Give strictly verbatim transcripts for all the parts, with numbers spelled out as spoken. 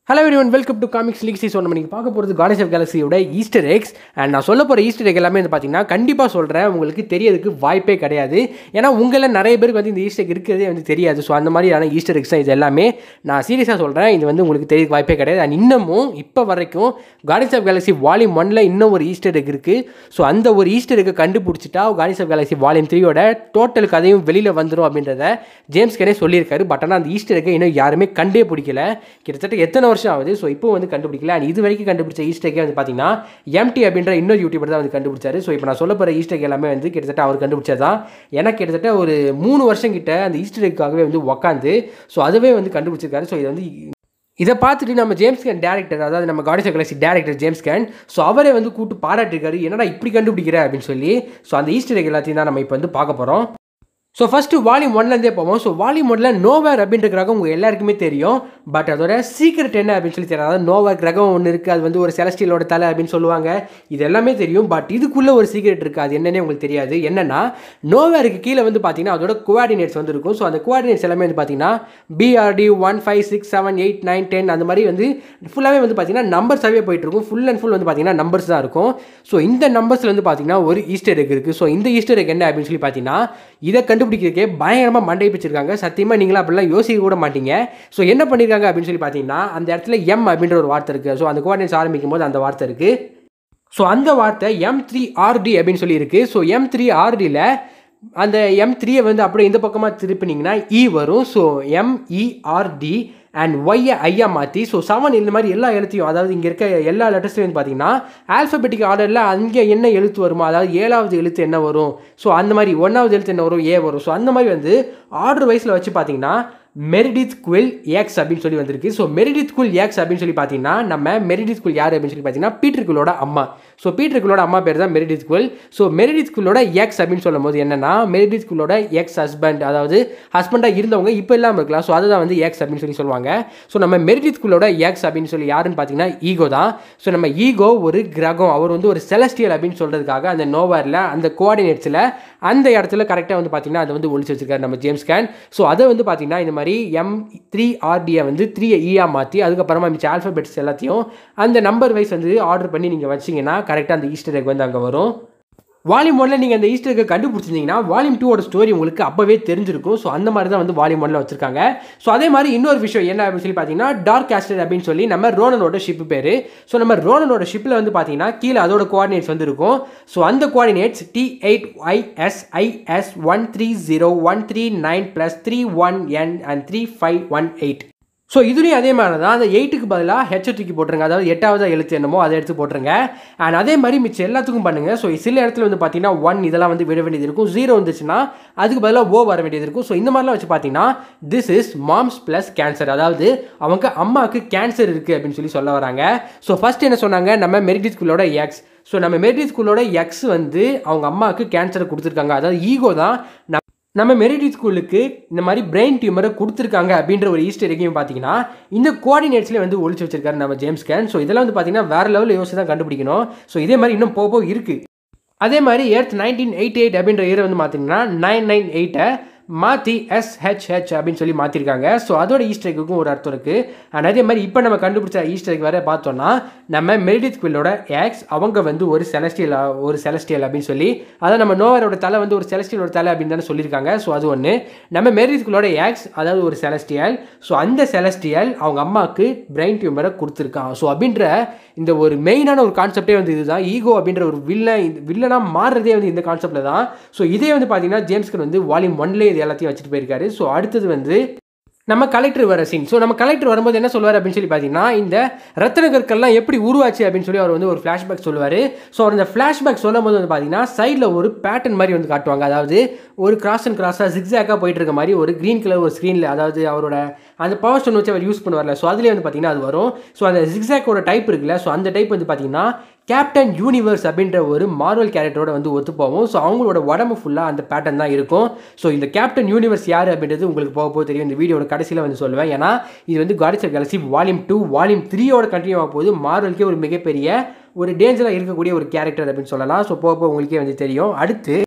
Hello everyone, welcome to Comics League Season. நம்ம நீங்க பார்க்க போறது Guardians of Galaxy ஓட ஈஸ்டர் எக்ஸ். அண்ட் நான் சொல்ல போற ஈஸ்டர் எக் எல்லாமே வந்து பாத்தீங்கன்னா கண்டிப்பா சொல்றேன், உங்களுக்கு தெரியறதுக்கு வாய்ப்பே கிடையாது. ஏன்னா உங்கள நிறைய பேருக்கு வந்து இந்த ஈஸ்டர் எக் இருக்கிறதே வந்து தெரியாது. ஸோ அந்த மாதிரியான ஈஸ்டர் எக்ஸ் இது எல்லாமே நான் சீரியஸாக சொல்றேன், இது வந்து உங்களுக்கு தெரியறதுக்கு வாய்ப்பே கிடையாது. அண்ட் இன்னமும் இப்போ வரைக்கும் Guardians of Galaxy வால்யூம் ஒன்ல இன்னும் ஒரு ஈஸ்டர் எக் இருக்கு. ஸோ அந்த ஒரு ஈஸ்டர் எக்கை கண்டுபிடிச்சிட்டா Guardians of Galaxy வால்யூம் த்ரீயோட டோட்டல் கதையும் வெளியில வந்துடும் அப்படின்றத ஜேம்ஸ் கனே சொல்லியிருக்காரு. பட் ஆனால் அந்த ஈஸ்டர் எக்கை இன்னும் யாருமே கண்டே பிடிக்கல. கிட்டத்தட்ட எத்தனை வருஷம் ஆகுது. ஸோ இப்போ வந்து கண்டுபிடிக்கல. அண்ட் இது வரைக்கும் கண்டுபிடிச்ச ஈஸ்டர் எக்கே வந்து பார்த்தீங்கன்னா எம்டி அப்படின்ற இன்னொரு யூடியூபர் தான் வந்து கண்டுபிடிச்சாரு. ஸோ இப்போ நான் சொல்ல போகிற ஈஸ்டர் எக் எல்லாமே வந்து கிட்டத்தட்ட அவர் கண்டுபிடிச்சது தான். எனக்கு கிட்டத்தட்ட ஒரு மூணு வருஷம் கிட்ட அந்த ஈஸ்டர் எக்காகவே வந்து உக்காந்து ஸோ அதுவே வந்து கண்டுபிடிச்சிருக்காரு. ஸோ இது வந்து இதை பார்த்துட்டு நம்ம ஜேம்ஸ் கேன் டேரக்டர், அதாவது நம்ம Guardians of Galaxy director James Gunn, so அவரே வந்து கூப்பிட்டு பாராட்டிருக்காரு, என்னடா இப்படி கண்டுபிடிக்கிற அப்படின்னு சொல்லி. ஸோ அந்த ஈஸ்டர் எக் எல்லாத்தையும் தான் நம்ம இப்போ வந்து பார்க்க போகிறோம். ஸோ ஃபஸ்ட்டு வால்யூம் ஒன்லேருந்தே போவோம். ஸோ வால்யூம் ஒன்ல நோவேர் அப்படின்ற கிரகம் உங்கள் எல்லாருக்குமே தெரியும். பட் அதோட சீக்ரெட் என்ன அப்படின்னு சொல்லி தெரியும். அதாவது நோவேர் கிரகம் ஒன்று இருக்குது, அது வந்து ஒரு செலஸ்டியலோட தலை அப்படின்னு சொல்லுவாங்க. இது எல்லாமே தெரியும். பட் இதுக்குள்ளே ஒரு சீக்ரெட் இருக்குது, அது என்னன்னே உங்களுக்கு தெரியாது. என்னன்னா நோவேருக்கு கீழே வந்து பார்த்தீங்கன்னா அதோட கோஆர்டினேட்ஸ் வந்து இருக்கும். ஸோ அந்த கோஆர்டினேட்ஸ் எல்லாமே வந்து பார்த்தீங்கன்னா PRT one five six seven eight nine ten அந்த மாதிரி வந்து ஃபுல்லாகவே வந்து பார்த்தீங்கன்னா நம்பர்ஸாகவே போயிட்டு இருக்கும். ஃபுல் அண்ட் ஃபுல் வந்து பார்த்தீங்கன்னா நம்பர்ஸ் தான் இருக்கும். ஸோ இந்த நம்பர்ஸில் வந்து பார்த்தீங்கன்னா ஒரு ஈஸ்டர் எக் இருக்குது. ஸோ இந்த ஈஸ்டர் எக் என்ன அப்படின்னு சொல்லி பார்த்தீங்கன்னா இதை கண்டுபிடிக்கிறதுக்கே பயங்கரமாக மண்டை பிடிச்சிருக்காங்க. சத்தியமாக நீங்களும் அப்படிலாம் யோசிக்க கூட மாட்டீங்க. ஸோ என்ன பண்ணியிருக்காங்க அப்படின்னு சொல்லி பார்த்தீங்கன்னா அந்த இடத்துல எம் அப்படின்ற ஒரு வார்த்தை இருக்குது. ஸோ அந்த கோஆர்டினேட்ஸ் ஆரம்பிக்கும் போது அந்த வார்த்தை இருக்குது. ஸோ அந்த வார்த்தை எம் த்ரீ ஆர்டி அப்படின்னு சொல்லி இருக்குது. ஸோ எம் த்ரீ ஆர்டியில் அந்த எம் த்ரீயை வந்து அப்படியே இந்த பக்கமாக திருப்பினீங்கன்னா இ வரும். ஸோ எம்இஆர்டி அண்ட் ஒய்யை ஐயா மாற்றி ஸோ செவன் இந்த மாதிரி எல்லா எழுத்தையும், அதாவது இங்கே இருக்க எல்லா லெட்டர்ஸையும் வந்து பார்த்தீங்கன்னா ஆல்ஃபபெட்டிக் ஆர்டரில் அங்கே என்ன எழுத்து வருமோ, அதாவது ஏழாவது எழுத்து என்ன வரும், ஸோ அந்த மாதிரி ஒன்றாவது எழுத்து என்ன வரும், ஏ வரும். ஸோ அந்த மாதிரி வந்து ஆர்டர் வைஸில் வச்சு பார்த்தீங்கன்னா மெரிடித் குவில் எக்ஸ் அப்படின்னு சொல்லி வந்திருக்கு. ஸோ மெரிடித் குவில் எக்ஸ் அப்படின்னு சொல்லி பார்த்தீங்கன்னா நம்ம மெரிடித் குவில் யார் அப்படின்னு சொல்லி பார்த்தீங்கன்னா பீட்டர் குவிலோட அம்மா. ஸோ பீட்டர் குவிலோட அம்மா பேர் தான் மெரிடித் குவில். ஸோ மெரிடித் குவிலோட எக்ஸ் அப்படின்னு சொல்லும் போது என்னன்னா மெரிடித் குவிலோட எக்ஸ் ஹஸ்பண்ட், அதாவது ஹஸ்பண்டாக இருந்தவங்க இப்போ இல்லாமல் இருக்கலாம். ஸோ அதுதான் வந்து எக்ஸ் அப்படின்னு சொல்லி சொல்லுவாங்க. ஸோ நம்ம மெரிடித் குவிலோட எக்ஸ் அப்படின்னு சொல்லி யாருன்னு பார்த்தீங்கன்னா ஈகோ தான். ஸோ நம்ம ஈகோ ஒரு கிரகம், அவர் வந்து ஒரு செலஸ்டியல் அப்படின்னு சொல்கிறதுக்காக அந்த நோவாரில் அந்த கோஆர்டினேட்ஸில் அந்த இடத்துல கரெக்டாக வந்து பார்த்தீங்கன்னா அதை வந்து ஒழிச்சு வச்சிருக்காரு நம்ம ஜேம்ஸ் கேன். ஸோ அதை வந்து பார்த்தீங்கன்னா இந்த மாதிரி எம் த்ரீ ஆர்டியை வந்து த்ரீ ஈயா மாற்றி அதுக்கப்புறமா மிச்ச ஆல்ஃபபெட்ஸ் எல்லாத்தையும் அந்த நம்பர் வைஸ் வந்து ஆர்டர் பண்ணி நீங்கள் வச்சிங்கன்னா கரெக்டாக அந்த ஈஸ்டர் எக் வந்து அங்கே வரும். வால்யூம் ஒன்ல நீங்கள் அந்த ஈஸ்டர் எக்கை கண்டுபிடிச்சிருந்தீங்கன்னா வால்யூம் டூவோட ஸ்டோரி உங்களுக்கு அப்போவே தெரிஞ்சிருக்கும். ஸோ அந்த மாதிரி தான் வந்து வால்யூம் ஒன்ல வச்சிருக்காங்க. ஸோ அதே மாதிரி இன்னொரு விஷயம் என்ன அப்படின்னு சொல்லி பார்த்தீங்கன்னா டார்க் கேஸ்டர் அப்படின்னு சொல்லி நம்ம ரோனனோட ஷிப் பேர். ஸோ நம்ம ரோனனோட ஷிப்பில் வந்து பார்த்தீங்கன்னா கீழே அதோட கோஆர்டினேட்ஸ் வந்து இருக்கும். ஸோ அந்த coordinates D eight YSIS one three zero one three nine plus three one N and three five one eight. So இதுலேயும் அதே மாதிரி தான் அந்த எயிட்டுக்கு பதிலாக ஹெச் தூக்கி போட்டுருங்க, அதாவது எட்டாவது எழுத்து என்னமோ அதை எடுத்து போட்டுருங்க. அண்ட் அதே மாதிரி மிச்சம் எல்லாத்துக்கும் பண்ணுங்கள். ஸோ சில இடத்துல வந்து பார்த்தீங்கன்னா ஒன் இதெல்லாம் வந்து விட வேண்டியது இருக்கும். ஜீரோ வந்துச்சுன்னா அதுக்கு பதிலாக ஓ வர வேண்டியது இருக்கும். ஸோ இந்த மாதிரிலாம் வச்சு பார்த்தீங்கன்னா this is mom's plus cancer, அதாவது அவங்க அம்மாவுக்கு கேன்சர் இருக்குது அப்படின்னு சொல்லி சொல்ல வராங்க. ஸோ ஃபர்ஸ்ட் என்ன சொன்னாங்க, நம்ம மெரிடித் குவிலோட எக்ஸ். ஸோ நம்ம மெரிடித் குவிலோட எக்ஸ் வந்து அவங்க அம்மாவுக்கு கேன்சரை கொடுத்துருக்காங்க. அதாவது ஈகோ தான் நம்ம மெரிடித் ஸ்கூலுக்கு இந்த மாதிரி பிரெயின் டியூமரை கொடுத்துருக்காங்க அப்படின்ற ஒரு ஈஸ்டர் எக்கையும் பார்த்தீங்கன்னா இந்த கோஆர்டினேட்ஸ்லேயே வந்து ஒழிச்சு வச்சிருக்காரு நம்ம ஜேம்ஸ் கேன். ஸோ இதெல்லாம் வந்து பார்த்தீங்கன்னா வேறு லெவலில் யோசிச்சு தான் கண்டுபிடிக்கணும். ஸோ இதே மாதிரி இன்னும் போக போக இருக்குது. அதே மாதிரி எர்த் நைன்டீன் எயிட்டி எயிட் அப்படின்ற இயர் வந்து பார்த்தீங்கன்னா நைன் நைன் எயிட்டை மாற்றி எஸ்ஹெச்ஹெச் அப்படின்னு சொல்லி மாற்றிருக்காங்க. ஸோ அதோட ஈஸ்டர் எக்குக்கும் ஒரு அர்த்தம் இருக்குது. அண்ட் அதே மாதிரி இப்போ நம்ம கண்டுபிடிச்ச ஈஸ்டர் எக் வேறு பார்த்தோன்னா நம்ம மெரிடித் குவிலோட எக்ஸ் அவங்க வந்து ஒரு செலஸ்டியல் ஒரு செலஸ்டியல் அப்படின்னு சொல்லி, அதாவது நம்ம நோவரோட தலை வந்து ஒரு செலஸ்டியலோட தலை அப்படின்னு தானே சொல்லியிருக்காங்க. ஸோ அது ஒன்று. நம்ம மெரிடித் குவிலோட எக்ஸ் அதாவது ஒரு செலஸ்டியல். ஸோ அந்த செலஸ்டியல் அவங்க அம்மாவுக்கு பிரெயின் டியூமரை கொடுத்துருக்கான். ஸோ அப்படின்ற இந்த ஒரு மெயினான ஒரு கான்செப்டே வந்து இதுதான். ஈகோ அப்படின்ற ஒரு வில்லன் வில்லனாக மாறுறதே வந்து இந்த கான்செப்டில் தான். ஸோ இதே வந்து பார்த்தீங்கன்னா ஜேம்ஸ் கேன் வந்து வால்யூம் ஒன்லேயே எல்லாத்தையும் வச்சுட்டு போயிருக்காரு. ஸோ அடுத்தது வந்து நம்ம கலெக்டர் வர சீன். ஸோ நம்ம கலெக்டர் வரும்போது என்ன சொல்லுவார் அப்படின்னு சொல்லி பார்த்தீங்கன்னா இந்த ரத்தன கற்கள்லாம் எப்படி உருவாச்சு அப்படின்னு சொல்லி அவர் வந்து ஒரு ஃப்ளாஷ்பேக் சொல்லுவார். ஸோ அவர் இந்த ஃப்ளாஷ்பேக் சொல்லும் போது வந்து பார்த்தீங்கன்னா சைடில் ஒரு பேட்டர்ன் மாதிரி வந்து காட்டுவாங்க. அதாவது ஒரு கிராஸ் அண்ட் கிராஸாக ஜிக்ஸாக்காக போயிட்டு இருக்க மாதிரி ஒரு க்ரீன் கலர் ஒரு ஸ்க்ரீனில், அதாவது அவரோட அந்த பவர் ஸ்டோன் வச்சு அவர் யூஸ் பண்ணுவார்ல. ஸோ அதுலேயே வந்து பார்த்தீங்கன்னா அது வரும். ஸோ அந்த ஜிக்ஸாக்கோட டைப் இருக்குல்ல, ஸோ அந்த டைப் வந்து பார்த்தீங்கன்னா கேப்டன் யூனிவர்ஸ் அப்படின்ற ஒரு மார்வல் கேரக்டரோட வந்து ஒத்து போவோம். ஸோ அவங்களோட உடம்பு ஃபுல்லாக அந்த பேட்டர்ன் தான் இருக்கும். ஸோ இந்த கேப்டன் யூனிவர்ஸ் யார் அப்படின்றது உங்களுக்கு போக போக தெரியும். இந்த வீடியோட கடைசியில் வந்து சொல்லுவேன். ஏன்னா இது வந்து Guardians of Galaxy volume two volume த்ரீயோட கண்டினியூ ஆக போது மார்வலுக்கே ஒரு மிகப்பெரிய ஒரு டேஞ்சராக இருக்கக்கூடிய ஒரு கேரக்டர் அப்படின்னு சொல்லலாம். ஸோ போக போக உங்களுக்கே வந்து தெரியும். அடுத்து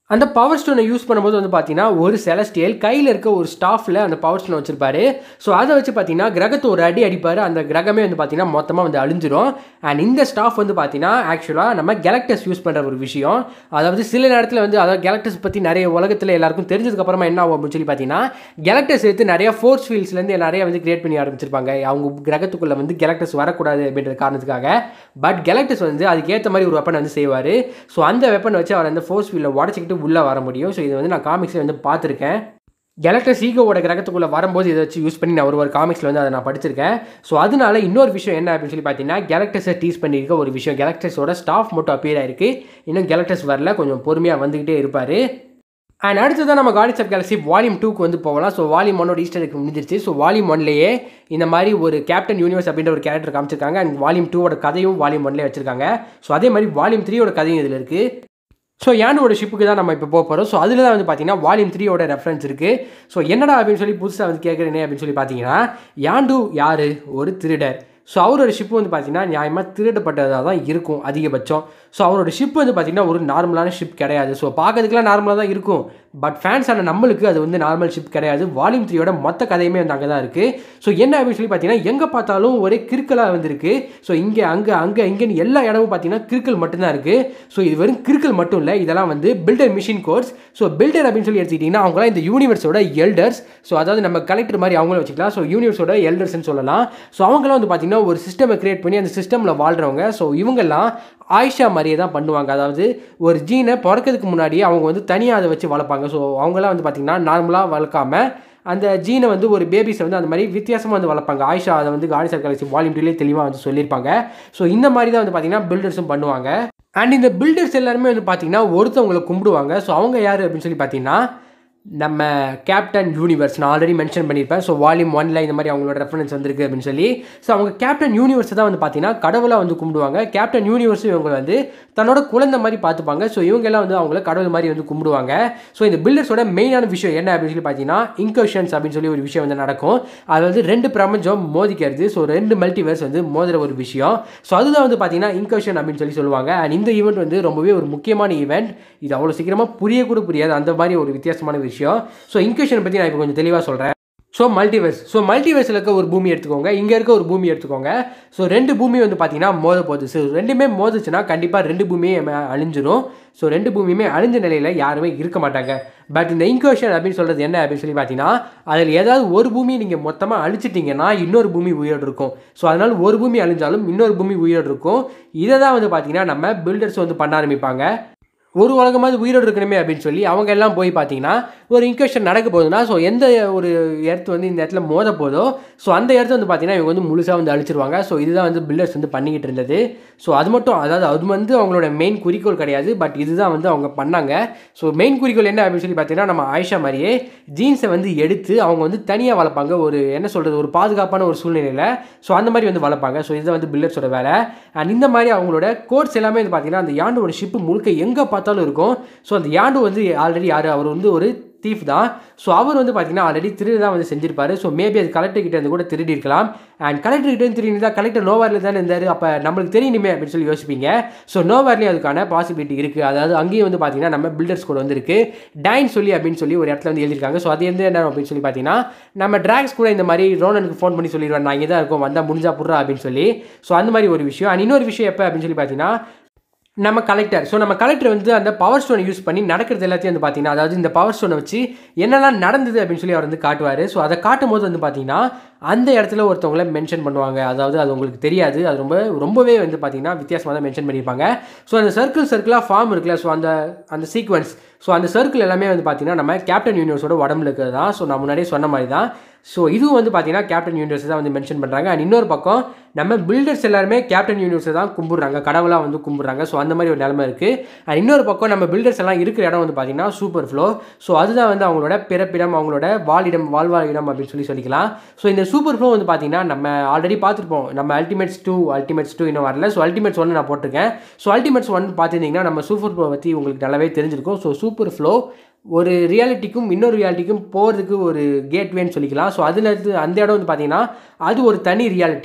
அந்த பவர் ஸ்டோனை யூஸ் பண்ணும்போது வந்து பார்த்தீங்கன்னா ஒரு செலஸ்டியல் கையில் இருக்க ஒரு ஸ்டாஃபில் அந்த பவர் ஸ்டோன் வச்சிருப்பாரு. ஸோ அதை வச்சு பார்த்தீங்கன்னா கிரகத்தை ஒரு அடி அடிப்பார். அந்த கிரகமே வந்து பார்த்தீங்கன்னா மொத்தமாக வந்து அழிஞ்சிரும். அண்ட் இந்த ஸ்டாஃப் வந்து பார்த்தீங்கன்னா ஆக்சுவலாக நம்ம கேலக்டஸ் யூஸ் பண்ணுற ஒரு விஷயம். அதாவது சில நேரத்தில் வந்து அதாவது கேலக்டஸ் பற்றி நிறைய உலகத்தில் எல்லாருக்கும் தெரிஞ்சதுக்கப்புறமா என்ன ஆகும் அப்படின்னு சொல்லி பார்த்தீங்கன்னா கேலக்டஸ் எடுத்து நிறைய ஃபோர்ஸ் ஃபீல்ட்ஸ்லேருந்து நிறைய வந்து கிரியேட் பண்ணி ஆரம்பிச்சிருப்பாங்க. அவங்க கிரகத்துக்குள்ளே வந்து கேலக்டஸ் வரக்கூடாது அப்படின்ற காரணத்துக்காக. பட் கேலக்டஸ் வந்து அதுக்கேற்ற மாதிரி ஒரு வெப்பன் வந்து செய்வார். ஸோ அந்த வெப்பனை வச்சு அவர் அந்த ஃபோர்ஸ் ஃபீல்டை உடச்சிக்கிட்டு உள்ளே வர முடியும். ஸோ இது வந்து நான் காமிக்ஸில் வந்து பார்த்துருக்கேன். கேலக்டஸ் ஈகோவோட கிரகத்துக்குள்ளே வரும்போது இதை வச்சு யூஸ் பண்ணி நான் ஒரு ஒரு காமிக்ஸில் வந்து அதை நான் படிச்சிருக்கேன். ஸோ அதனால இன்னொரு விஷயம் என்ன அப்படின்னு சொல்லி பார்த்தீங்கன்னா கேலக்டஸை டீஸ் பண்ணியிருக்க ஒரு விஷயம். கேலக்டஸோட ஸ்டாஃப் மட்டும் அப்பியர் ஆயிருக்கு. இன்னும் கேலக்டஸ் வரல, கொஞ்சம் பொறுமையாக வந்துக்கிட்டே இருப்பார். அண்ட் அடுத்ததான் நம்ம கார்டியன்ஸ் ஆஃப் கேலக்ஸி வால்யூம் டூக்கு வந்து போகலாம். ஸோ வால்யூம் ஒன்னோட ஈஸ்டர் எக் முடிஞ்சிருச்சு. ஸோ வால்யூம் ஒன்லேயே இந்த மாதிரி ஒரு கேப்டன் யூனிவர்ஸ் அப்படின்ற ஒரு கேரக்டர் காமிச்சிருக்காங்க. அண்ட் வால்யூம் டூவோட கதையும் வால்யூம் ஒன்லேயே வச்சிருக்காங்க. ஸோ அதே மாதிரி வால்யூம் த்ரீயோட கதையும் இதில் இருக்குது. ஸோ யாண்டோட ஷிப்புக்கு தான் நம்ம இப்போ போக போகிறோம். ஸோ அதில் தான் வந்து பார்த்தீங்கன்னா வால்யூம் த்ரீயோட ரெஃபரன்ஸ் இருக்குது. ஸோ என்னடா அப்படின்னு சொல்லி புதுசாக வந்து கேட்குறேனே அப்படின்னு சொல்லி பார்த்தீங்கன்னா யாண்டு யார்? ஒரு திருடர். ஸோ அவரோட ஷிப்பு வந்து பார்த்தீங்கன்னா நியாயமாக திருடப்பட்டதாக தான் இருக்கும் அதிகபட்சம். ஸோ அவரோட ஷிப் வந்து பார்த்தீங்கன்னா ஒரு நார்மலான ஷிப் கிடையாது. ஸோ பார்க்கறதுக்குலாம் நார்மலாக தான் இருக்கும். பட் ஃபேன்ஸான நம்மளுக்கு அது வந்து நார்மல் ஷிப் கிடையாது. வால்யூம் த்ரீயோட மொத்த கதையுமே வந்து அங்கே தான் இருக்குது. ஸோ என்ன அப்படின்னு சொல்லி பார்த்தீங்கன்னா எங்கே பார்த்தாலும் ஒரே கிறுக்கலாக வந்துருக்கு. ஸோ இங்கே அங்கே அங்கே இங்கேன்னு எல்லா இடமும் பார்த்தீங்கன்னா கிறுக்கல் மட்டும்தான் இருக்குது. ஸோ இது வெறும் கிறுக்கல் மட்டும் இல்லை, இதெல்லாம் வந்து builder machine corps. So builder அப்படின்னு சொல்லி எடுத்துக்கிட்டிங்கன்னா அவங்களாம் இந்த யூனிவர்ஸோட எல்டர்ஸ். ஸோ அதாவது நம்ம கலெக்டர் மாதிரி அவங்களும் வச்சுக்கலாம். ஸோ யூனிவர்ஸோட எல்டர்ஸ்ன்னு சொல்லலாம். ஸோ அவங்களாம் வந்து பார்த்தீங்கன்னா ஒரு சிஸ்டமை கிரியேட் பண்ணி அந்த சிஸ்டமில் வாழ்கிறவங்க. ஸோ இவங்கெல்லாம் ஆயிஷா மாதிரியே தான் பண்ணுவாங்க. அதாவது ஒரு ஜீனை பிறக்கிறதுக்கு முன்னாடியே அவங்க வந்து தனியாக அதை வச்சு வளர்ப்பாங்க. ஸோ அவங்களாம் வந்து பார்த்திங்கன்னா நார்மலாக வளர்க்காம அந்த ஜீனை வந்து ஒரு பேபிஸை வந்து அந்த மாதிரி வித்தியாசமாக வந்து வளர்ப்பாங்க. ஆயிஷா அதை வந்து கார்டியன்ஸ் ஆஃப் கேலக்ஸி வால்யூம் டூலேயே தெளிவாக வந்து சொல்லியிருப்பாங்க. ஸோ இந்த மாதிரி தான் வந்து பார்த்திங்கன்னா பில்டர்ஸும் பண்ணுவாங்க. அண்ட் இந்த பில்டர்ஸ் எல்லாருமே வந்து பார்த்திங்கன்னா ஒருத்தவங்களை கும்பிடுவாங்க. ஸோ அவங்க யார் அப்படின்னு சொல்லி பார்த்தீங்கன்னா நம்ம கேப்டன் யூனிவர்ஸ். நான் ஆல்ரெடி மென்ஷன் பண்ணியிருப்பேன். ஸோ வால்யூம் ஒன்ல இந்த மாதிரி அவங்களோட ரெஃபரன்ஸ் வந்திருக்கு அப்படின்னு சொல்லி. ஸோ அவங்க கேப்டன் யூனிவர்ஸை தான் வந்து பார்த்தீங்கன்னா கடவுளாக வந்து கும்பிடுவாங்க. கேப்டன் யூனிவர்ஸ் இவங்க வந்து தன்னோட குழந்தை மாதிரி பார்த்துப்பாங்க. ஸோ இவங்கெல்லாம் வந்து அவங்கள கடவுள் மாதிரி வந்து கும்பிடுவாங்க. ஸோ இந்த பில்டர்ஸோட மெயினான விஷயம் என்ன அப்படின்னு சொல்லி பார்த்தீங்கன்னா இன்கர்ஷன்ஸ் அப்படின்னு சொல்லி ஒரு விஷயம் வந்து நடக்கும். அதாவது ரெண்டு பிரபஞ்சம் மோதிக்கிறது. ஸோ ரெண்டு மல்டிவர்ஸ் வந்து மோதுற ஒரு விஷயம். ஸோ அதுதான் வந்து பார்த்தீங்கன்னா இன்கர்ஷன் அப்படின்னு சொல்லி சொல்லுவாங்க. அண்ட் இந்த ஈவெண்ட் வந்து ரொம்பவே ஒரு முக்கியமான ஈவெண்ட். இது அவ்வளோ சீக்கிரமாக புரிய கூட புரியாது, அந்த மாதிரி ஒரு வித்தியாசமான விஷயம். ஸோ இன்கர்ஷன் பற்றி நான் இப்போ கொஞ்சம் தெளிவாக சொல்கிறேன். So multiverse. ஸோ மல்டிவர்ஸில் இருக்க ஒரு பூமி எடுத்துக்கோங்க, இங்கே இருக்க ஒரு பூமி எடுத்துக்கோங்க. ஸோ ரெண்டு பூமி வந்து பார்த்தீங்கன்னா மோத போகுது. ஸோ ரெண்டுமே மோதுச்சுன்னா கண்டிப்பாக ரெண்டு பூமியே அழிஞ்சிரும். ஸோ ரெண்டு பூமியுமே அழிஞ்ச நிலையில் யாருமே இருக்க மாட்டாங்க. பட் இந்த இன்கர்ஷன் அப்படின்னு சொல்கிறது என்ன அப்படின்னு சொல்லி பார்த்தீங்கன்னா அதில் ஏதாவது ஒரு பூமி நீங்கள் மொத்தமாக அழிச்சிட்டிங்கன்னா இன்னொரு பூமி உயிரோடு இருக்கும். ஸோ அதனால் ஒரு பூமி அழிஞ்சாலும் இன்னொரு பூமி உயிரோடு இருக்கும். இதை தான் வந்து பார்த்தீங்கன்னா நம்ம பில்டர்ஸ் வந்து பண்ண ஆரம்பிப்பாங்க. ஒரு உலகமாவது உயிரோடு இருக்கணுமே அப்படின்னு சொல்லி அவங்க எல்லாம் போய் பார்த்தீங்கன்னா ஒரு இன்கர்ஷன் நடக்க போகுதுன்னா ஸோ எந்த ஒரு இடத்து வந்து இந்த இடத்துல மோத போதோ ஸோ அந்த இடத்த வந்து பார்த்தீங்கன்னா இவங்க வந்து முழுசாக வந்து அழிச்சிருவாங்க. ஸோ இதுதான் வந்து பில்டர்ஸ் வந்து பண்ணிக்கிட்டு இருந்தது. ஸோ அது மட்டும் அதாவது அது வந்து அவங்களோட மெயின் குறிக்கோள் கிடையாது. பட் இதுதான் வந்து அவங்க பண்ணாங்க. ஸோ மெயின் குறிக்கோள் என்ன அப்படின்னு சொல்லி பார்த்தீங்கன்னா நம்ம ஆயிஷா மாதிரியே ஜீன்ஸை வந்து எடுத்து அவங்க வந்து தனியாக வளர்ப்பாங்க. ஒரு என்ன சொல்கிறது ஒரு பாதுகாப்பான ஒரு சூழ்நிலையில். ஸோ அந்த மாதிரி வந்து வளர்ப்பாங்க. ஸோ இதுதான் வந்து பில்டர்ஸோட வேலை. அண்ட் இந்த மாதிரி அவங்களோட கோட்ஸ் எல்லாமே வந்து பார்த்தீங்கன்னா அந்த யாண்டோட ஷிப்பு முழுக்க எங்கே பார்த்தாலும் இருக்கும். ஸோ அந்த யாண்டு வந்து ஆல்ரெடி யார் அவர் வந்து ஒரு தீஃப் தான். ஸோ அவர் வந்து பார்த்தீங்கன்னா ஆல்ரெடி திருடி தான் வந்து செஞ்சிருப்பாரு. ஸோ மேபி அது கலெக்டர் கிட்ட இருந்து கூட திருடி இருக்கலாம். அண்ட் கலெக்டர் கிட்ட இருந்து திருடி தான் கலெக்டர் நோவாரில் தானே இருந்தார். அப்போ நம்மளுக்கு தெரியணுமே அப்படின்னு சொல்லி யோசிப்பீங்க. ஸோ நோவார்லேயும் அதுக்கான பாசிபிலிட்டி இருக்குது. அதாவது அங்கேயும் வந்து பார்த்தீங்கன்னா நம்ம பில்டர்ஸ் கூட வந்து இருக்குது. டைன் சொல்லி அப்படின்னு சொல்லி ஒரு இடத்துல வந்து எழுதியிருக்காங்க. ஸோ அது எந்த என்ன அப்படின்னு சொல்லி பார்த்தீங்கன்னா நம்ம டிராக்ஸ் கூட இந்த மாதிரி ரோனனுக்கு ஃபோன் பண்ணி சொல்லிடுவேன் நான் இங்கே தான் இருக்கோம் வந்தால் முடிஞ்சா புடுறா அப்படின்னு சொல்லி. ஸோ அந்த மாதிரி ஒரு விஷயம். அண்ட் இன்னொரு விஷயம் எப்போ அப்படின்னு சொல்லி பார்த்தீங்கன்னா நம்ம கலெக்டர். ஸோ நம்ம கலெக்டர் வந்து அந்த பவர் ஸ்டோனை யூஸ் பண்ணி நடக்கிறது எல்லாத்தையும் வந்து பார்த்தீங்கன்னா அதாவது இந்த பவர் ஸ்டோனை வச்சு என்னெல்லாம் நடந்தது அப்படின்னு சொல்லி அவர் வந்து காட்டுவார். ஸோ அதை காட்டும் போது வந்து பார்த்தீங்கன்னா அந்த இடத்துல ஒருத்தவங்கள மென்ஷன் பண்ணுவாங்க. அதாவது அது உங்களுக்கு தெரியாது, அது ரொம்ப ரொம்பவே வந்து பார்த்தீங்கன்னா வித்தியாசமாக தான் மென்ஷன் பண்ணியிருப்பாங்க. ஸோ அந்த சர்க்கிள் சர்க்கிளாக ஃபார்ம் இருக்குல்ல, ஸோ அந்த அந்த சீக்வன்ஸ் ஸோ அந்த சர்க்கிள் எல்லாமே வந்து பார்த்தீங்கன்னா நம்ம கேப்டன் யூனிவர்ஸோட உடம்புல இருக்கிறது தான். ஸோ நான் முன்னாடியே சொன்ன மாதிரி தான். ஸோ இதுவும் வந்து பார்த்தீங்கன்னா கேப்டன் யூனிவர்ஸ் தான் வந்து மென்ஷன் பண்ணுறாங்க. அண்ட் இன்னொரு பக்கம் நம்ம பில்டர்ஸ் எல்லாருமே கேப்டன் யூனிவர்ஸை தான் கும்பிட்றாங்க, கடவுளாக வந்து கும்பிட்றாங்க. ஸோ அந்த மாதிரி ஒரு நிலைமை இருக்குது. அண்ட் இன்னொரு பக்கம் நம்ம பில்டர்ஸ் எல்லாம் இருக்கிற இடம் வந்து பார்த்தீங்கன்னா சூப்பர் ஃப்ளோ. ஸோ அதுதான் வந்து அவங்களோட பிறப்பிடம், அவங்களோட வாழிடம், வாழ்வாழிடம் அப்படின்னு சொல்லி சொல்லிக்கலாம். ஸோ இந்த சூப்பர் ஃப்ளோ வந்து பார்த்தீங்கன்னா நம்ம ஆல்ரெடி பார்த்துருப்போம். நம்ம அல்டிமேட்ஸ் டூ அல்டிமேட்ஸ் டூ இன்னும் வரல. ஸோ அல்டிமேட்ஸ் ஒன்று நான் போட்டிருக்கேன். ஸோ அல்டிமேட்ஸ் ஒன் பார்த்துருந்தீங்கன்னா நம்ம சூப்பர் ஃப்ளோ பற்றி உங்களுக்கு நல்லாவே தெரிஞ்சிருக்கும். ஸோ சூப்பர் ஃப்ளோ ஒரு ரியாலிட்டிக்கும் இன்னொரு ரியாலிட்டிக்கும் போகிறதுக்கு ஒரு கேட்வேன்னு சொல்லிக்கலாம். ஸோ அதில் இருந்து அந்த இடம் வந்து பார்த்தீங்கன்னா அது ஒரு தனி ரியாலிட்டி.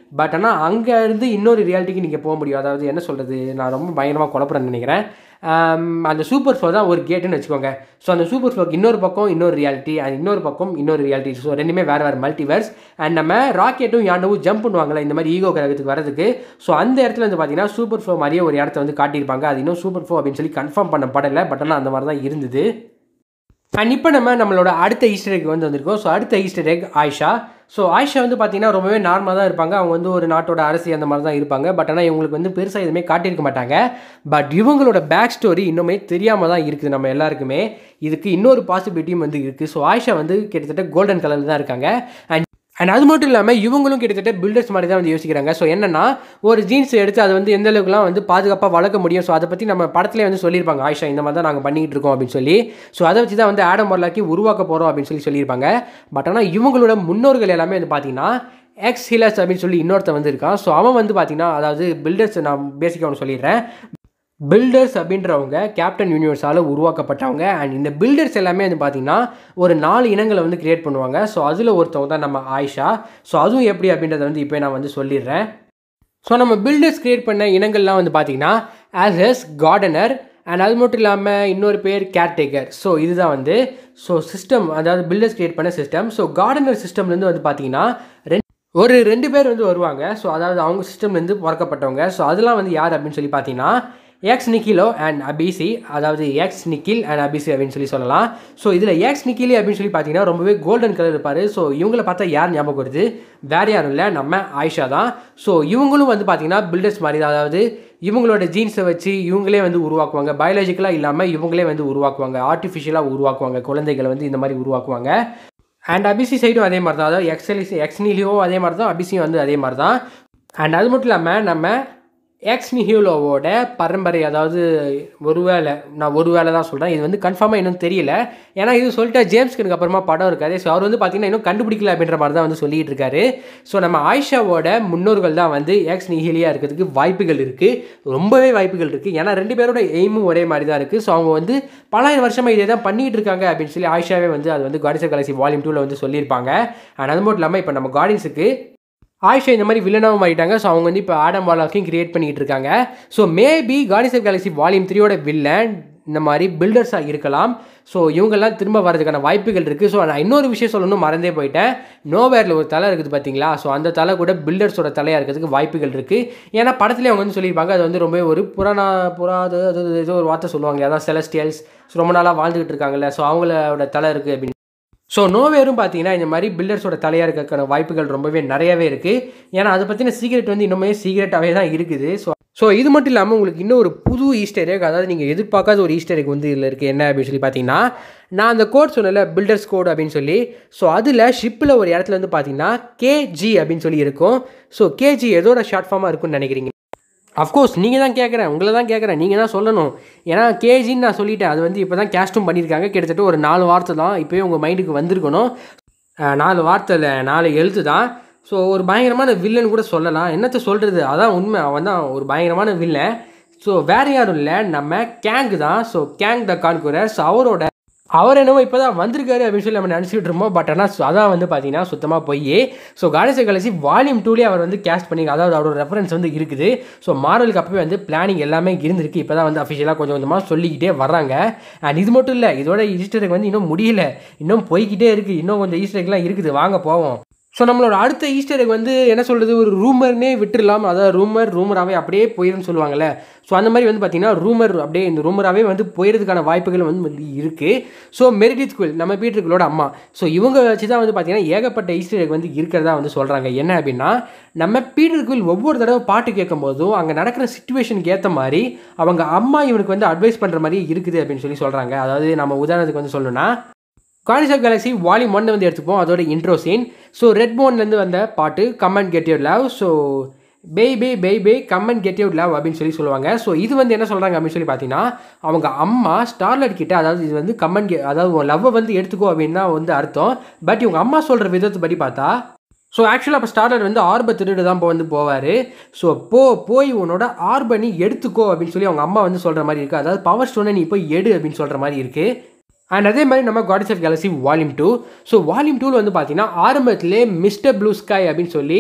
பட் ஆனால் அங்கேருந்து இன்னொரு ரியாலிட்டிக்கு நீங்கள் போக முடியும். அதாவது என்ன சொல்கிறது, நான் ரொம்ப பயங்கரமாக குழப்பறேன்னு நினைக்கிறேன். அந்த சூப்பர் ஃப்ளோ தான் ஒரு கேட்டுன்னு வச்சுக்கோங்க. ஸோ அந்த சூப்பர் ஃப்ளோக்கு இன்னொரு பக்கம் இன்னொரு ரியாலிட்டி, அண்ட் இன்னொரு பக்கம் இன்னொரு ரியாலிட்டி. ஸோ ரெண்டுமே வேறு வேறு மல்டிவர்ஸ். அண்ட் நம்ம ராக்கெட்டும் யாண்டவும் ஜம்ப் பண்ணுவாங்களே இந்த மாதிரி ஈகோ கிரகத்துக்கு வரதுக்கு. ஸோ அந்த இடத்துல வந்து பார்த்தீங்கன்னா சூப்பர் ஃப்ளோ மாதிரியே ஒரு இடத்த வந்து காட்டியிருப்பாங்க. அது இன்னும் சூப்பர் ஃப்ளோ அப்படின்னு சொல்லி கன்ஃபார்ம் பண்ண படலை, பட் ஆனால் அந்த மாதிரி தான் இருந்தது. அண்ட் இப்போ நம்ம நம்மளோட அடுத்த ஈஸ்டர் எக் வந்து வந்திருக்கோம். ஸோ அடுத்த Easter egg Ayesha. So Ayesha வந்து பார்த்தீங்கன்னா ரொம்பவே நார்மலாக தான் இருப்பாங்க. அவங்க வந்து ஒரு நாட்டோட அரசி அந்த மாதிரி தான் இருப்பாங்க. பட் ஆனால் இவங்களுக்கு வந்து பெருசாக எதுவுமே காட்டியிருக்க மாட்டாங்க. பட் இவங்களோட பேக் ஸ்டோரி இன்னுமே தெரியாமல் தான் இருக்குது நம்ம எல்லாருக்குமே. இதுக்கு இன்னொரு பாசிபிலிட்டியும் வந்து இருக்குது. ஸோ ஆயிஷா வந்து கிட்டத்தட்ட கோல்டன் கலரில் தான் இருக்காங்க. அண்ட் அண்ட் அது மட்டும் இல்லாமல் இவங்களும் கிட்டத்தட்ட பில்டர்ஸ் மாதிரி தான் வந்து யோசிக்கிறாங்க. ஸோ என்னன்னா ஒரு ஜீன்ஸ் எடுத்து அதை வந்து எந்த அளவுக்குலாம் வந்து பாதுகாப்பாக வளர்க்க முடியும். ஸோ அதை பற்றி நம்ம படத்துலேயே வந்து சொல்லியிருப்பாங்க, ஆயிஷா இந்த மாதிரி தான் நாங்கள் பண்ணிகிட்டு இருக்கோம் அப்படின்னு சொல்லி. ஸோ அதை வச்சு தான் வந்து ஆடம் வர்லாக்கி உருவாக்க போகிறோம் அப்படின்னு சொல்லி சொல்லியிருப்பாங்க. பட் ஆனால் இவங்களோட முன்னோர்கள் எல்லாமே வந்து பார்த்தீங்கன்னா எக்ஸ் ஹிலஸ் அப்படின்னு சொல்லி இன்னொருத்த வந்து இருக்கான். ஸோ அவன் வந்து பார்த்தீங்கன்னா அதாவது பில்டர்ஸ், நான் பேசிக்காக ஒன்று சொல்லிடுறேன். பில்டர்ஸ் அப்படின்றவங்க கேப்டன் யூனிவர்ஸால் உருவாக்கப்பட்டவங்க. அண்ட் இந்த பில்டர்ஸ் எல்லாமே வந்து பார்த்திங்கன்னா ஒரு நாலு இனங்களை வந்து கிரியேட் பண்ணுவாங்க. ஸோ அதில் ஒருத்தவங்க தான் நம்ம ஆயிஷா. ஸோ அதுவும் எப்படி அப்படின்றத வந்து இப்போ நான் வந்து சொல்லிடுறேன். ஸோ நம்ம பில்டர்ஸ் கிரியேட் பண்ண இனங்கள்லாம் வந்து பார்த்திங்கன்னா ஆஸ் எஸ் கார்டனர், அண்ட் அது மட்டும் இல்லாமல் இன்னொரு பேர் கேர்டேக்கர். ஸோ இதுதான் வந்து ஸோ சிஸ்டம், அதாவது பில்டர்ஸ் கிரியேட் பண்ண சிஸ்டம். ஸோ கார்டனர் சிஸ்டம்லேருந்து வந்து பார்த்திங்கன்னா ரெண்டு ஒரு ரெண்டு பேர் வந்து வருவாங்க. ஸோ அதாவது அவங்க சிஸ்டம்லேருந்து பிறக்கப்பட்டவங்க. ஸோ அதெல்லாம் வந்து யார் அப்படின்னு சொல்லி பார்த்தீங்கன்னா எக்ஸ் நிக்கிலோ அண்ட் அபிசி, அதாவது எக்ஸ் நிக்கில் அண்ட் அபிசி அப்படின்னு சொல்லி சொல்லலாம். ஸோ இதில் எக்ஸ் நிக்கிலி அப்படின்னு சொல்லி பார்த்தீங்கன்னா ரொம்பவே கோல்டன் கலர் இருப்பார். ஸோ இவங்களை பார்த்தா யார் ஞாபகம் வருது, வேறு யாரும் இல்லை, நம்ம ஆயிஷா தான். ஸோ இவங்களும் வந்து பார்த்தீங்கன்னா பில்டர்ஸ் மாதிரி தான். அதாவது இவங்களோட ஜீன்ஸை வச்சு இவங்களே வந்து உருவாக்குவாங்க. பயாலஜிக்கலாக இல்லாமல் இவங்களே வந்து உருவாக்குவாங்க, ஆர்டிஃபிஷியலாக உருவாக்குவாங்க, குழந்தைகளை வந்து இந்த மாதிரி உருவாக்குவாங்க. அண்ட் அபிசி சைடும் அதே மாதிரி தான். அதாவது எக்ஸ்எலி எக்ஸ்னிலியோ அதே மாதிரி தான், அபிசியும் வந்து அதே மாதிரி தான். அண்ட் அது மட்டும் இல்லாமல் நம்ம எக்ஸ் நிஹியோலோவோட பரம்பரை, அதாவது ஒரு வேளை நான் ஒரு வேளை தான் சொல்கிறேன், இது வந்து கன்ஃபார்மாக இன்னும் தெரியல. ஏன்னா இது சொல்லிட்டு ஜேம்ஸ்க்கு அப்புறமா படம் இருக்காது. ஸோ அவர் வந்து பார்த்திங்கன்னா இன்னும் கண்டுபிடிக்கல அப்படின்ற மாதிரி தான் வந்து சொல்லிகிட்டு இருக்காரு. ஸோ நம்ம ஆயிஷாவோட முன்னோர்கள் தான் வந்து எக்ஸ் நிஹிலியாக இருக்கிறதுக்கு வாய்ப்புகள் இருக்குது, ரொம்பவே வாய்ப்புகள் இருக்குது. ஏன்னா ரெண்டு பேரோட எய்மும் ஒரே மாதிரி தான் இருக்குது. ஸோ அவங்க வந்து பலாயிரம் வருஷமாக இதே தான் பண்ணிகிட்டு இருக்காங்க அப்படின்னு சொல்லி ஆயிஷாவே வந்து அது வந்து கார்டியன்ஸ் ஆஃப் கேலக்ஸி வால்யூம் டூவில் வந்து சொல்லியிருப்பாங்க. அண்ட் அது மட்டும் இல்லாமல் இப்போ நம்ம கார்டியன்ஸுக்கு ஆயிஷா இந்த மாதிரி வில்லனாகவும் மாறிட்டாங்க. ஸோ அவங்க வந்து இப்போ ஆடம் வார்லாக்கையும் கிரியேட் பண்ணிகிட்டு இருக்காங்க. So maybe Guardians of Galaxy volume த்ரீயோட வில்லன் இந்த மாதிரி பில்டர்ஸாக இருக்கலாம். ஸோ இவங்கெல்லாம் திரும்ப வரதுக்கான வாய்ப்புகள் இருக்குது. ஸோ நான் இன்னொரு விஷயம் சொல்லணும் மறந்தே போயிட்டேன். நோவேரில் ஒரு தலை இருக்குது பார்த்தீங்களா, ஸோ அந்த தலை கூட பில்டர்ஸோட தலையாக இருக்கிறதுக்கு வாய்ப்புகள் இருக்குது. ஏன்னா படத்துலேயே அவங்க வந்து சொல்லியிருப்பாங்க அது வந்து ரொம்ப ஒரு புராண புறாது அது ஏதோ ஒரு வார்த்தை சொல்லுவாங்க, அதான் செலஸ்டியல்ஸ் ரொம்ப நாளாக வாழ்ந்துக்கிட்டு இருக்காங்கல்ல, ஸோ அவங்களோட தலை இருக்குது அப்படின்னு. ஸோ நோவேரும் பார்த்தீங்கன்னா இந்த மாதிரி பில்டர்ஸோட தலையாக இருக்கிற வாய்ப்புகள் ரொம்பவே நிறையவே இருக்குது. ஏன்னா அதை பற்றின சீக்ரெட் வந்து இன்னுமே சீக்ரெட்டாகவே தான் இருக்குது. ஸோ ஸோ இது மட்டும் இல்லாமல் உங்களுக்கு இன்னும் ஒரு புது ஈஸ்டர் எக், அதாவது நீங்கள் எதிர்பார்க்காத ஒரு ஈஸ்டர் எக் வந்து இதில் இருக்குது. என்ன அப்படின்னு சொல்லி பார்த்தீங்கன்னா நான் அந்த கோட் சொன்னல பில்டர்ஸ் கோட் அப்படின்னு சொல்லி, ஸோ அதில் ஷிப்பில் ஒரு இடத்துல வந்து பார்த்தீங்கன்னா கேஜி அப்படின்னு சொல்லி இருக்கும். ஸோ கேஜி எதோட ஷார்ட் ஃபார்மாக இருக்குன்னு நினைக்கிறீங்க? அஃப்கோர்ஸ் நீங்கள் தான் கேட்குறேன், உங்களை தான் கேட்குறேன், நீங்கள் தான் சொல்லணும். ஏன்னா கேஜின்னு நான் சொல்லிட்டேன், அது வந்து இப்போ தான் கேஸ்ட்டும் பண்ணியிருக்காங்க. கிட்டத்தட்ட ஒரு நாலு வார்த்தை தான் இப்போயே உங்கள் மைண்டுக்கு வந்திருக்கணும். நாலு வார்த்தை இல்லை, நாலு எழுத்து தான். ஸோ ஒரு பயங்கரமான வில்லன் கூட சொல்லலாம். என்னத்தை சொல்கிறது, அதான் உண்மை, அவன் தான் ஒரு பயங்கரமான வில்லன். ஸோ வேறு யாரும் இல்லை, நம்ம கேங் தான். So Kang the conqueror. So அவரோட அவர் என்னவோ இப்போ தான் வந்திருக்காரு அப்படின்னு சொல்லி நம்ம நினச்சிக்கிட்டு இருப்போம். பட் ஆனால் அதான் வந்து பார்த்தீங்கன்னா சுத்தமாக போய் so Guardians of Galaxy volume டூலேயே அவர் வந்து கேஸ்ட் பண்ணி, அதாவது அவரோட ரெஃபரன்ஸ் வந்து இருக்குது. ஸோ மார்வலுக்கு அப்பவே வந்து பிளானிங் எல்லாமே இருந்திருக்கு. இப்போ தான் வந்து அஃபிஷியலாக கொஞ்சம் கொஞ்சமாக சொல்லிக்கிட்டே வர்றாங்க. அண்ட் இது மட்டும் இல்லை, இதோட ஈஸ்டர் எக் வந்து இன்னும் முடியல, இன்னும் போய்கிட்டே இருக்குது, இன்னும் கொஞ்சம் ஈஸ்டர் எக்லாம் இருக்குது, வாங்க போவோம். ஸோ நம்மளோட அடுத்த ஈஸ்டர் எக் வந்து என்ன சொல்கிறது, ஒரு ரூமர்னே விட்டுடலாம். அதாவது ரூமர் ரூமராகவே அப்படியே போயிடும்னு சொல்லுவாங்கள்ல. ஸோ அந்த மாதிரி வந்து பார்த்திங்கன்னா ரூமர் அப்படியே இந்த ரூமராகவே வந்து போயிடுறதுக்கான வாய்ப்புகள் வந்து வந்து இருக்குது. ஸோ மெரிடித் குயில் நம்ம பீட்டருக்குள்ளோட அம்மா, ஸோ இவங்க வச்சு தான் வந்து பார்த்திங்கன்னா ஏகப்பட்ட ஈஸ்டர் எக் வந்து இருக்கிறதா வந்து சொல்கிறாங்க. என்ன அப்படின்னா நம்ம பீட்டருக்குள் ஒவ்வொரு தடவை பாட்டு கேட்கும் போதும் அங்கே நடக்கிற சிச்சுவேஷனுக்கு ஏற்ற மாதிரி அவங்க அம்மா இவனுக்கு வந்து அட்வைஸ் பண்ணுற மாதிரி இருக்குது அப்படின்னு சொல்லி சொல்கிறாங்க. அதாவது நம்ம உதாரணத்துக்கு வந்து சொல்லணும்னா Guardians of Galaxy volume one வந்து எடுத்துப்போம், அதோட இன்ட்ரோ சீன். ஸோ ரெட் போன்லேருந்து வந்த பாட்டு come and get your love. So பே பே பே பே come and get your love அப்படின்னு சொல்லி சொல்லுவாங்க. ஸோ இது வந்து என்ன சொல்கிறாங்க அப்படின்னு சொல்லி பார்த்தீங்கன்னா அவங்க அம்மா ஸ்டார்லைட் கிட்ட, அதாவது இது வந்து கம் அண்ட் கெ அதாவது லவ்வை வந்து எடுத்துக்கோ அப்படின்னு தான் வந்து அர்த்தம். பட் இவங்க அம்மா சொல்கிற விதத்தை படி பார்த்தா ஸோ ஆக்சுவலாக அப்போ ஸ்டார்லைட் வந்து ஆர்பை திருட்டு தான் இப்போ வந்து போவார். ஸோ போ போய் உன்னோட ஆர்பை நீ எடுத்துக்கோ அப்படின்னு சொல்லி அவங்க அம்மா வந்து சொல்கிற மாதிரி இருக்குது. அதாவது பவர் ஸ்டோனை நீ போய் எடு அப்படின்னு சொல்கிற மாதிரி இருக்குது. அண்ட் அதே மாதிரி நம்ம Guardians of Galaxy volume two. So volume டூவில் வந்து பார்த்தீங்கன்னா ஆரம்பத்திலே மிஸ்டர் ப்ளூ ஸ்கை அப்படின்னு சொல்லி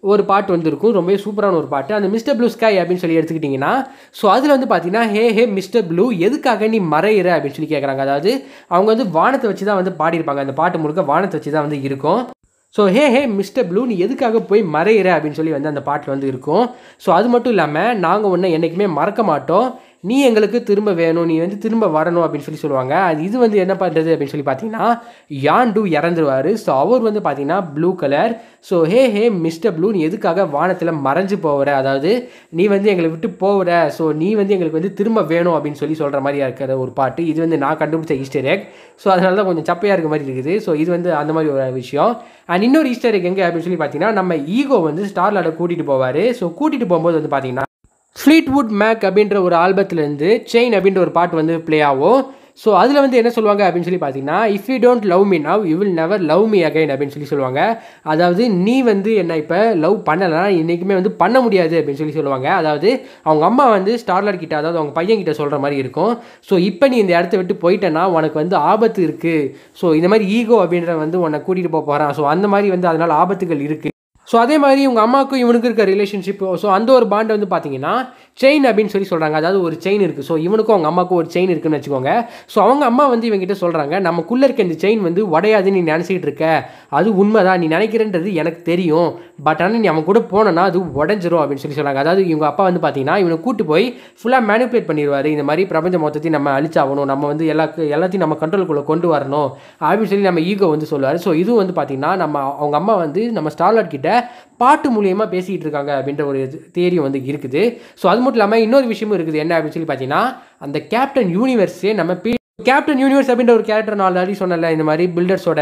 ஒரு பாட்டு வந்து இருக்கும், ரொம்பவே சூப்பரான ஒரு பாட்டு. அந்த மிஸ்டர் ப்ளூ ஸ்கை அப்படின்னு சொல்லி எடுத்துக்கிட்டிங்கன்னா, ஸோ அதில் வந்து பார்த்தீங்கன்னா, ஹே ஹே மிஸ்டர் ப்ளூ எதுக்காக நீ மறையிற அப்படின்னு சொல்லி கேட்குறாங்க. அதாவது அவங்க வந்து வானத்தை வச்சு தான் வந்து பாடியிருப்பாங்க. அந்த பாட்டு முழுக்க வானத்தை வச்சு தான் வந்து இருக்கும். So hey hey mister blue நீ எதுக்காக போய் மறையிற அப்படின்னு சொல்லி வந்து அந்த பாட்டில் வந்து இருக்கும். ஸோ அது மட்டும் இல்லாமல் நாங்கள் ஒன்று என்றைக்குமே மறக்க மாட்டோம், நீ எங்களுக்கு திரும்ப வேணும், நீ வந்து திரும்ப வரணும் அப்படின்னு சொல்லி சொல்லுவாங்க. அது இது வந்து என்ன பண்ணுறது அப்படின்னு சொல்லி பார்த்தீங்கன்னா, யாண்டு இறந்துருவார். ஸோ அவர் வந்து பார்த்தீங்கன்னா blue colour. So hey hey mister blue நீ எதுக்காக வானத்தில் மறைஞ்சு போகிற, அதாவது நீ வந்து எங்களை விட்டு போகிற, ஸோ நீ வந்து எங்களுக்கு வந்து திரும்ப வேணும் அப்படின்னு சொல்லி சொல்கிற மாதிரி இருக்கிற ஒரு பாட்டு. இது வந்து நான் கண்டுபிடிச்ச ஈஸ்டர் எக். ஸோ அதனால தான் கொஞ்சம் சப்பையாக இருக்க மாதிரி இருக்குது. ஸோ இது வந்து அந்த மாதிரி ஒரு விஷயம். அண்ட் இன்னொரு ஈஸ்டர் எக் எங்கே அப்படின்னு சொல்லி பார்த்தீங்கன்னா, நம்ம ஈகோ வந்து ஸ்டார்லார்டை கூட்டிகிட்டு போவார். ஸோ கூட்டிகிட்டு போகும்போது வந்து பார்த்தீங்கன்னா ஃப்ளீட்வுட் மேக் அப்படின்ற ஒரு ஆல்பத்துலேருந்து செயின் அப்படின்ற ஒரு பாட்டு வந்து ப்ளே ஆகும். ஸோ அதில் வந்து என்ன சொல்லுவாங்க அப்படின்னு சொல்லி பார்த்தீங்கன்னா, if you don't love me now you will never love me again அப்படின்னு சொல்லி சொல்லுவாங்க. அதாவது நீ வந்து என்ன இப்போ லவ் பண்ணலைன்னா இன்றைக்குமே வந்து பண்ண முடியாது அப்படின்னு சொல்லி சொல்லுவாங்க. அதாவது அவங்க அம்மா வந்து ஸ்டார்லார்ட் கிட்ட, அதாவது அவங்க பையன் கிட்ட சொல்கிற மாதிரி இருக்கும். ஸோ இப்போ நீ இந்த இடத்த விட்டு போயிட்டேன்னா உனக்கு வந்து ஆபத்து இருக்குது. ஸோ இந்த மாதிரி ஈகோ அப்படின்ற வந்து உன்னை கூட்டிகிட்டு போக போகிறான். ஸோ அந்த மாதிரி வந்து அதனால் ஆபத்துகள் இருக்குது. ஸோ அதே மாதிரி உங்கள் அம்மாவுக்கும் இவனுக்கு இருக்க ரிலேஷன்ஷிப், ஸோ அந்த ஒரு பாண்டை வந்து பார்த்தீங்கன்னா செயின் அப்படின்னு சொல்லி சொல்கிறாங்க. அதாவது ஒரு செயின் இருக்குது. ஸோ இவனுக்கும் அவங்க அம்மாவுக்கும் ஒரு செயின் இருக்குன்னு வச்சுக்கோங்க. ஸோ அவங்க அம்மா வந்து இவங்ககிட்ட சொல்கிறாங்க, நமக்குள்ளே இருக்க இந்த செயின் வந்து உடையாதுன்னு நீ நினச்சிக்கிட்டு இருக்க, அது உண்மைதான், நீ நினைக்கிறன்றது எனக்கு தெரியும், பட் ஆனால் நீ அவன் கூட போனோன்னா அது உடஞ்சிரும் அப்படின்னு சொல்லி சொல்கிறாங்க. அதாவது இவங்க அப்பா வந்து பார்த்தீங்கன்னா இவனை கூட்டு போய் ஃபுல்லாக மேனிப்புலேட் பண்ணிடுவார். இந்த மாதிரி பிரபஞ்ச மொத்தத்தையும் நம்ம அழிச்சாகணும், நம்ம வந்து எல்லா எல்லாத்தையும் நம்ம கண்ட்ரோலுக்குள்ளே கொண்டு வரணும் அப்படின்னு சொல்லி நம்ம ஈகோ வந்து சொல்லுவார். ஸோ இதுவும் வந்து பார்த்தீங்கன்னா நம்ம அவங்க அம்மா வந்து நம்ம ஸ்டார்லார்ட் கிட்ட பாட்டு மூலியமாக பேசிகிட்டு இருக்காங்க அப்படின்ற ஒரு தியரியும் வந்து இருக்குது. ஸோ அது மட்டும் இல்லாமல் இன்னொரு விஷயமும் இருக்குது. என்ன அப்படின்னு சொல்லி பார்த்தீங்கன்னா, அந்த கேப்டன் யூனிவர்ஸே நம்ம பி கேப்டன் யூனிவர்ஸ் அப்படின்ற ஒரு கேரக்டர் நான் ஆல்ரெடி சொன்னல, இந்த மாதிரி பில்டர்ஸோட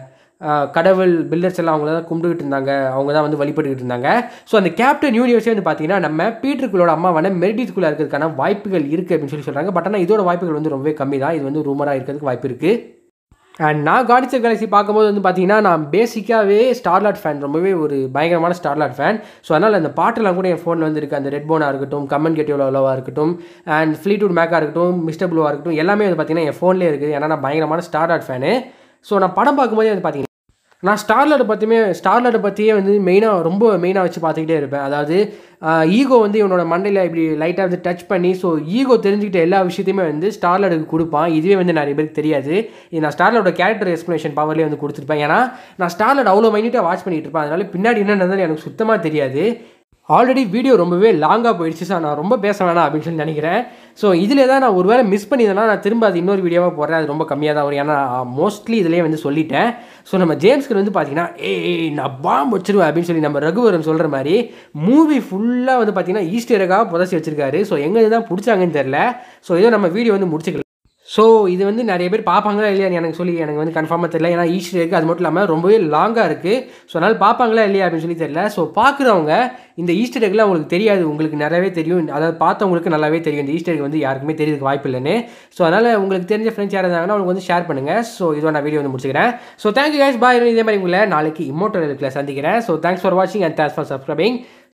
கடவுள் பில்டர்ஸ் எல்லாம் அவங்கள தான் கும்பிட்டுக்கிட்டு இருந்தாங்க, அவங்க தான் வந்து வழிபட்டுக்கிட்டு இருந்தாங்க. ஸோ அந்த கேப்டன் யூனிவர்ஸே வந்து பார்த்தீங்கன்னா நம்ம பீட்டருக்குள்ளோட அம்மாவான மெரிடித்குள்ளே இருக்கிறதுக்கான வாய்ப்புகள் இருக்குது அப்படின்னு சொல்லி சொல்கிறாங்க. பட் ஆனால் இதோட வாய்ப்புகள் வந்து ரொம்பவே கம்மி தான். இது வந்து ரூமராக இருக்கிறதுக்கு வாய்ப்பு இருக்குது. அண்ட் நான் கார்டியன்ஸ் ஆஃப் கேலக்ஸி பார்க்கும்போது வந்து பார்த்தீங்கன்னா, நான் பேசிக்காகவே ஸ்டார்லார்ட் ஃபேன், ரொம்பவே ஒரு பயங்கரமான ஸ்டார்லார்ட் ஃபேன். ஸோ அதனால் அந்த பாட்டெல்லாம் கூட என் ஃபோனில் வந்து இருக்குது. அந்த ரெட் போனாக இருக்கட்டும், கம்மன் கெட்டியோட லோவாக இருக்கட்டும், அண்ட் ஃப்ளீட்வுட் மேக்காக இருக்கட்டும், மிஸ்டர் ப்ளூவாக இருக்கட்டும், எல்லாமே வந்து பார்த்தீங்கன்னா என் ஃபோன்லேயே இருக்குது. ஏன்னா நான் பயங்கரமான ஸ்டார்லார்ட் ஃபேனு. ஸோ நான் படம் பார்க்கும்போதே வந்து பார்த்தீங்கன்னா நான் ஸ்டார்லார்டை பற்றியுமே ஸ்டார்லார்டை பற்றியே வந்து மெயினாக ரொம்ப மெயினாக வச்சு பார்த்துக்கிட்டே இருப்பேன். அதாவது ஈகோ வந்து இவனோட மண்டையில் இப்படி லைட்டாக வந்து டச் பண்ணி, ஸோ ஈகோ தெரிஞ்சுக்கிட்ட எல்லா விஷயத்தையுமே வந்து ஸ்டார்லார்டுக்கு கொடுப்பான். இதுவே வந்து நிறைய பேருக்கு தெரியாது. இது நான் ஸ்டார்லார்டோட கேரக்டர் எக்ஸ்ப்ளனேஷன் பவர்லேயே வந்து கொடுத்துருப்பேன். ஏன்னா நான் ஸ்டார்லார்ட் அவ்வளோ மைனியூட்டாக வாட்ச் பண்ணிட்டு இருப்பேன். அதனால பின்னாடி என்ன நடந்தாலும் எனக்கு சுத்தமாக தெரியாது. ஆல்ரெடி வீடியோ ரொம்பவே லாங்காக போயிடுச்சு. சார் நான் ரொம்ப பேச வேணாம் அப்படின்னு சொல்லி நினைக்கிறேன். ஸோ இதில் தான் நான் ஒரு வேளை மிஸ் பண்ணியிருந்தேன்னா நான் திரும்ப அது இன்னொரு வீடியோவாக போடுறேன். அது ரொம்ப கம்மியாக தான் வரும். ஏன்னா மோஸ்ட்லி இதிலே வந்து சொல்லிட்டேன். ஸோ நம்ம ஜேம்ஸ்க்கு வந்து பார்த்தீங்கன்னா ஏய் நான் பாம்பு வச்சிருவேன் அப்படின்னு சொல்லி நம்ம ரகுவரன் சொல்கிற மாதிரி மூவி ஃபுல்லாக வந்து பார்த்தீங்கன்னா ஈஸ்டர் எக்காக புதைச்சி வச்சிருக்காரு. ஸோ எங்கே தான் பிடிச்சாங்கன்னு தெரில. ஸோ இதோ நம்ம வீடியோ வந்து முடிச்சுக்கலாம். ஸோ இது வந்து நிறைய பேர் பார்ப்பாங்களா இல்லையான்னு எனக்கு சொல்லி எனக்கு வந்து கன்ஃபார்மாக தெரியல. ஏன்னா ஈஸ்டர் எக் அது மட்டும் இல்லாமல் ரொம்பவே லாங்காக இருக்குது. ஸோ அதனால் பார்ப்பாங்களா இல்லையா அப்படின்னு சொல்லி தெரியல. ஸோ பார்க்குறவங்க இந்த ஈஸ்டர் எக்லாம் உங்களுக்கு தெரியாது, உங்களுக்கு நிறையவே தெரியும். அதாவது பார்த்தவங்களுக்கு நல்லாவே தெரியும் இந்த ஈஸ்டர் எக் வந்து யாருக்குமே தெரியறதுக்கு வாய்ப்பு இல்லைன்னு. ஸோ அதனால் உங்களுக்கு தெரிஞ்ச ஃப்ரெண்ட்ஸ் யாராவது இருந்தாங்கன்னா அவங்களுக்கு வந்து ஷேர் பண்ணுங்கள். ஸோ இதோ நான் வீடியோ வந்து முடிச்சுக்கிறேன். So thank you guys, bye. இதே மாதிரி உங்களை நாளைக்கு இம்மோர்டல் எக்ல சந்திக்கிறேன். ஸோ தேங்க்ஸ் ஃபார் வாட்சிங் அண்ட் தேங்க்ஸ் ஃபார் சப்ஸ்கிரைபிங்.